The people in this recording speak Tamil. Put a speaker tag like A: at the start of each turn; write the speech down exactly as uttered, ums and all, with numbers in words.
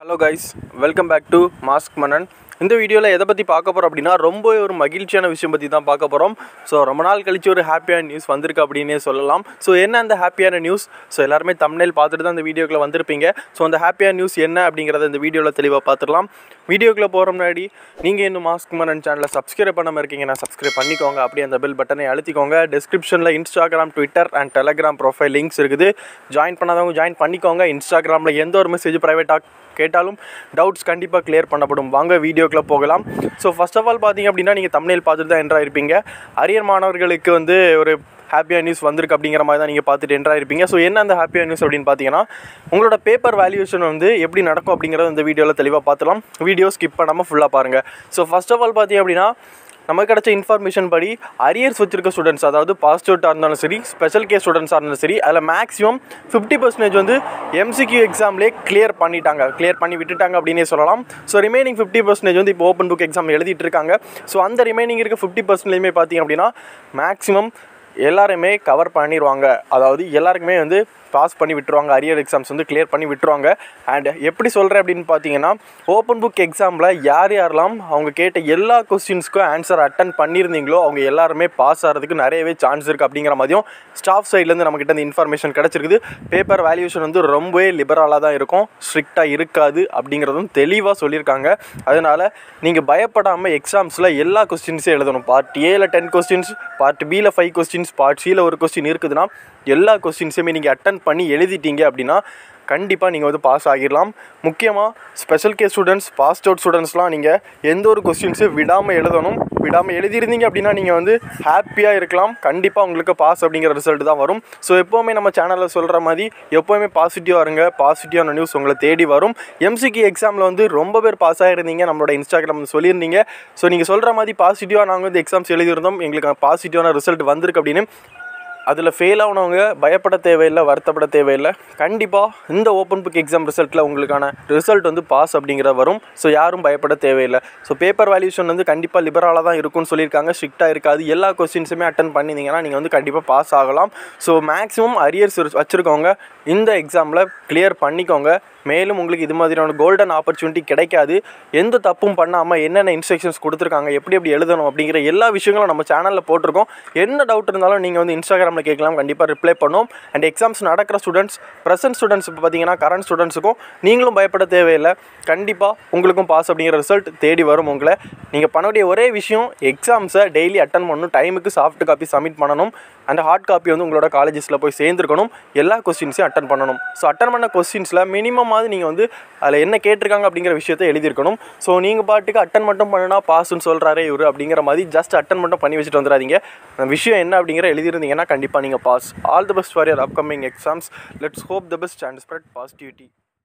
A: Hello guys, welcome back to Mask Manan. இந்த வீடியோவில் எதை பற்றி பார்க்க போகிறோம் அப்படின்னா ரொம்ப ஒரு மகிழ்ச்சியான விஷயம் பற்றி தான் பார்க்க போகிறோம். ஸோ ரொம்ப நாள் கழிச்சு ஒரு ஹாப்பியான நியூஸ் வந்திருக்கு அப்படின்னே சொல்லலாம். ஸோ என்ன அந்த ஹாப்பியான நியூஸ்? ஸோ எல்லாருமே தம்ப்நெயில் பார்த்துட்டு தான் இந்த வீடியோக்குள்ளே வந்திருப்பீங்க. ஸோ அந்த ஹாப்பியான நியூஸ் என்ன அப்படிங்கிறத இந்த வீடியோவில் தெளிவாக பார்த்துடலாம். வீடியோக்குள்ளே போகிற முன்னாடி நீங்கள் இன்னும் மாஸ்க் மன்னன் சேனலை சப்ஸ்கிரைப் பண்ணாமல் இருக்கீங்கன்னா சப்ஸ்கிரைப் பண்ணிக்கோங்க. அப்படியே அந்த பெல் பட்டனை அழுத்திக்கோங்க. டிஸ்கிரிப்ஷனில் Instagram, Twitter and Telegram profile links இருக்குது. ஜாயின் பண்ணாதவங்க ஜாயின் பண்ணிக்கோங்க. இன்ஸ்டாகிராமில் எந்த ஒரு மெசேஜ் ப்ரைவேட்டாக கேட்டாலும் டவுட்ஸ் கண்டிப்பாக கிளியர் பண்ணப்படும். வாங்க வீடியோக்குள்ளே போகலாம். ஸோ ஃபர்ஸ்ட் ஆஃப் ஆல் பார்த்தீங்க அப்படின்னா நீங்கள் தம்ப்நெயில் பார்த்துட்டு தான் என்ட்ரு ஆகிருப்பீங்க. அரியர் மாணவர்களுக்கு வந்து ஒரு ஹாப்பியாக நியூஸ் வந்திருக்கு அப்படிங்கிற மாதிரி தான் நீங்கள் பார்த்துட்டு என்ட்ரு ஆகிருப்பீங்க. ஸோ என்ன அந்த ஹாப்பியாக நியூஸ் அப்படின்னு பார்த்தீங்கன்னா உங்களோட பேப்பர் வேல்யூஷன் வந்து எப்படி நடக்கும் அப்படிங்கிறத இந்த வீடியோவில் தெளிவாக பார்த்துலாம். வீடியோ ஸ்கிப் பண்ணாமல் ஃபுல்லாக பாருங்கள். ஸோ ஃபர்ஸ்ட் ஆஃப் ஆல் பார்த்தீங்க அப்படின்னா நமக்கு கிடச்ச இன்ஃபர்மேஷன் படி அரியர்ஸ் வச்சிருக்க ஸ்டூடெண்ட்ஸ், அதாவது பாஸ் அவுட்டாக இருந்தாலும் சரி, ஸ்பெஷல் கேஸ் ஸ்டூடெண்ட்ஸாக இருந்தாலும் சரி, அதில் மேக்ஸிமம் ஃபிஃப்டி பர்சன்டேஜ் வந்து எம்சிக்யூ எக்ஸாம்லேயே கிளியர் பண்ணிட்டாங்க, கிளியர் பண்ணி விட்டுட்டாங்க அப்படின்னே சொல்லலாம். ஸோ ரிமைனிங் ஃபிஃப்டி பர்சன்டேஜ் வந்து இப்போ ஓப்பன் புக் எக்ஸாம் எழுதிட்டு இருக்காங்க. ஸோ அந்த ரிமைனிங் இருக்க ஃபிஃப்டி பர்சன்டேஜ்மே பார்த்தீங்க அப்படின்னா மேக்ஸிமம் எல்லாருமே கவர் பண்ணிடுவாங்க. அதாவது எல்லாருக்குமே வந்து பாஸ் பண்ணி விட்டுருவாங்க, அரியர் எக்ஸாம்ஸ் வந்து கிளியர் பண்ணி விட்டுருவாங்க. அண்ட் எப்படி சொல்கிறேன் அப்படின்னு பார்த்தீங்கன்னா ஓப்பன் புக் எக்ஸாமில் யார் யாரெல்லாம் அவங்க கேட்ட எல்லா கொஸ்டின்ஸ்க்கும் ஆன்சர் அட்டன் பண்ணியிருந்தீங்களோ அவங்க எல்லாருமே பாஸ் ஆகிறதுக்கு நிறையவே சான்ஸ் இருக்குது அப்படிங்கிற மாதிரியும் ஸ்டாஃப் சைட்லேருந்து நம்மக்கிட்ட இந்த இன்ஃபர்மேஷன் கிடச்சிருக்குது. பேப்பர் வேல்யூஷன் வந்து ரொம்பவே லிபரலாக தான் இருக்கும், ஸ்ட்ரிக்டாக இருக்காது அப்படிங்கிறதும் தெளிவாக சொல்லியிருக்காங்க. அதனால் நீங்கள் பயப்படாமல் எக்ஸாம்ஸில் எல்லா கொஸ்டின்ஸும் எழுதணும். பார்ட் ஏல டென் கொஸ்டின்ஸ், பார்ட் பியில் ஃபைவ் கொஸ்டின்ஸ், பார்ட் சியில் ஒரு கொஸ்டின் இருக்குதுன்னா எல்லா கொஸ்டின்ஸுமே நீங்கள் அட்டன் பண்ணி எழுதிட்டீங்க அப்படின்னா கண்டிப்பாக நீங்கள் வந்து பாஸ் ஆகிடலாம். முக்கியமாக special case students, pass out ஸ்டூடெண்ட்ஸ்லாம் நீங்கள் எந்த ஒரு கொஸ்டின்ஸும் விடாமல் எழுதணும். விடாமல் எழுதியிருந்தீங்க அப்படின்னா நீங்கள் வந்து ஹாப்பியாக இருக்கலாம். கண்டிப்பாக உங்களுக்கு பாஸ் அப்படிங்கிற ரிசல்ட் தான் வரும். ஸோ எப்போவுமே நம்ம சேனலில் சொல்கிற மாதிரி எப்போவுமே பாசிட்டிவாக இருங்க. பாசிட்டிவான நியூஸ் உங்களை தேடி வரும். எம்சிக்யூ எக்ஸாமில் வந்து ரொம்ப பேர் பாஸ் ஆகிருந்தீங்க, நம்மளோட இன்ஸ்டாகிராம் சொல்லியிருந்தீங்க. ஸோ நீங்கள் சொல்கிற மாதிரி பாசிட்டிவாக நாங்கள் வந்து எக்ஸாம்ஸ் எழுதியிருந்தோம், எங்களுக்கு பாசிட்டிவான ரிசல்ட் வந்திருக்கு அப்படின்னு அதில் ஃபெயில் ஆனவங்க பயப்பட தேவையில்லை, வருத்தப்பட தேவையில்லை. கண்டிப்பாக இந்த ஓப்பன் புக் எக்ஸாம் ரிசல்ட்டில் உங்களுக்கான ரிசல்ட் வந்து பாஸ் அப்படிங்கிறது வரும். ஸோ யாரும் பயப்பட தேவையில்லை. ஸோ பேப்பர் வேல்யூஷன் வந்து கண்டிப்பாக லிபரலாக தான் இருக்கும்னு சொல்லியிருக்காங்க, ஸ்ட்ரிக்டாக இருக்காது. எல்லா கொஸ்டின்ஸுமே அட்டன் பண்ணியிருந்தீங்கன்னா நீங்கள் வந்து கண்டிப்பாக பாஸ் ஆகலாம். ஸோ மேக்ஸிமம் அரியர்ஸ் வச்சுருக்கவங்க இந்த எக்ஸாமில் கிளியர் பண்ணிக்கோங்க. மேலும் உங்களுக்கு இது மாதிரியான கோல்டன் ஆப்பர்ச்சுனிட்டி கிடைக்காது. எந்த தப்பும் பண்ணாமல் என்னென்ன இன்ஸ்ட்ரக்ஷன்ஸ் கொடுத்துருக்காங்க, எப்படி எப்படி எழுதணும் அப்படிங்கிற எல்லா விஷயங்களும் நம்ம சேனலில் போட்டிருக்கோம். என்ன டவுட் இருந்தாலும் நீங்கள் வந்து இன்ஸ்டாகிராமில் கேட்கலாம், கண்டிப்பாக ரிப்ளை பண்ணுவோம். அண்ட் எக்ஸாம்ஸ் நடக்கிற ஸ்டூடெண்ட்ஸ், ப்ரெசென்ட் ஸ்டூடெண்ட்ஸ் இப்போ பார்த்தீங்கன்னா கரண்ட் ஸ்டூடெண்ட்ஸுக்கும் நீங்களும் பயப்பட தேவையில்லை. கண்டிப்பாக உங்களுக்கும் பாஸ் அப்படிங்கிற ரிசல்ட் தேடி வரும் உங்களை. நீங்கள் பண்ணக்கூடிய ஒரே விஷயம் எக்ஸாம்ஸை டெய்லி அட்டன் பண்ணணும், டைமுக்கு சாஃப்ட் காப்பி சப்மிட் பண்ணணும், அண்ட் ஹார்ட் காப்பி வந்து உங்களோட காலேஜஸில் போய் சேர்ந்துருக்கணும். எல்லா கொஸ்டின்ஸையும் அட்டன் பண்ணணும். ஸோ அட்டன் பண்ண கொஸ்டின்ஸில் மினிமம் மாதிரி நீங்கள் வந்து அதில் என்ன கேட்டிருக்காங்க அப்படிங்கிற விஷயத்தை எழுதியிருக்கணும். ஸோ நீங்கள் பாட்டுக்கு அட்டன் மட்டும் பண்ணினா பாஸ்ன்னு சொல்கிறாரே இவர் அப்படிங்கிற மாதிரி ஜஸ்ட் அட்டன் மட்டும் பண்ணி வச்சுட்டு வந்துடாதீங்க. விஷயம் என்ன அப்படிங்கிற எழுதியிருந்தீங்கன்னா கண்டிப்பாக நீங்கள் pass. All the best for your upcoming exams. Let's hope the best and spread positivity.